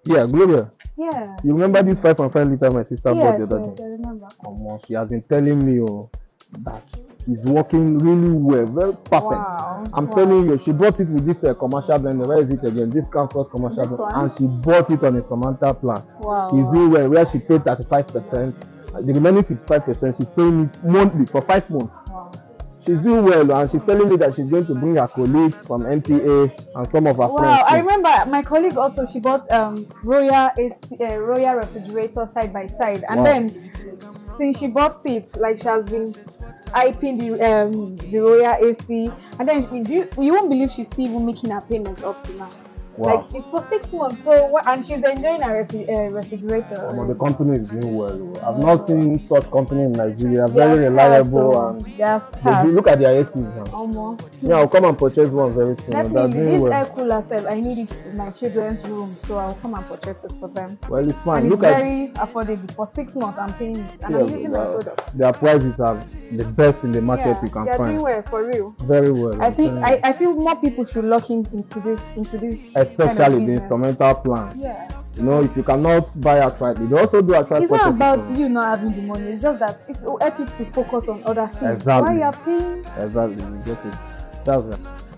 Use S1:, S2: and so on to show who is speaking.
S1: Yeah, Gloria.
S2: Yeah.
S1: You remember this 5.5 liter my sister bought
S2: Yes,
S1: the other
S2: yes,
S1: day?
S2: I remember.
S1: She has been telling me that it's working really well, very perfect.
S2: Wow.
S1: I'm
S2: Wow.
S1: telling you, she bought it with this commercial blender. Where is it again? Discount plus commercial
S2: This
S1: blender.
S2: one?
S1: And she bought it on Instalmental Plan.
S2: Wow.
S1: She's doing well, where she paid 35%. The remaining 65%, she's paying it monthly for 5 months.
S2: Wow.
S1: She's doing well, and she's telling me that she's going to bring her colleagues from NTA and some of her friends.
S2: Wow, I
S1: too.
S2: remember my colleague also, she bought Royal Royal refrigerator side by side, and
S1: Wow.
S2: then since she bought it, like she has been hyping the Royal AC, and then you won't believe she's still even making her payments up to now.
S1: Wow.
S2: Like it's for 6 months, so and she's enjoying her refrigerator.
S1: The company is doing well. I've not seen such company in Nigeria. Very
S2: Yes,
S1: reliable,
S2: so,
S1: and
S2: yes,
S1: look at their ACs now. Yeah, I'll come and purchase one very soon. They're
S2: definitely,
S1: doing
S2: this
S1: well.
S2: air cooler set, I need it in my children's room, so I'll come and purchase it for them.
S1: Well, it's fine.
S2: And
S1: Look
S2: it's
S1: at
S2: very affordable. For 6 months, I'm paying it, and I'm using my product.
S1: their prices are the best in the market you can
S2: they're
S1: find.
S2: doing well, for real.
S1: Very well.
S2: I feel more people should look into this
S1: especially
S2: kind of
S1: the
S2: business.
S1: Instalmental Plan.
S2: Yeah.
S1: You know, if you cannot buy outrightly, they also do outright
S2: It's not
S1: purchases.
S2: about you not having the money. It's just that it's help you to focus on other things.
S1: Exactly.
S2: Why you are paying?
S1: Exactly, you get it. That's it.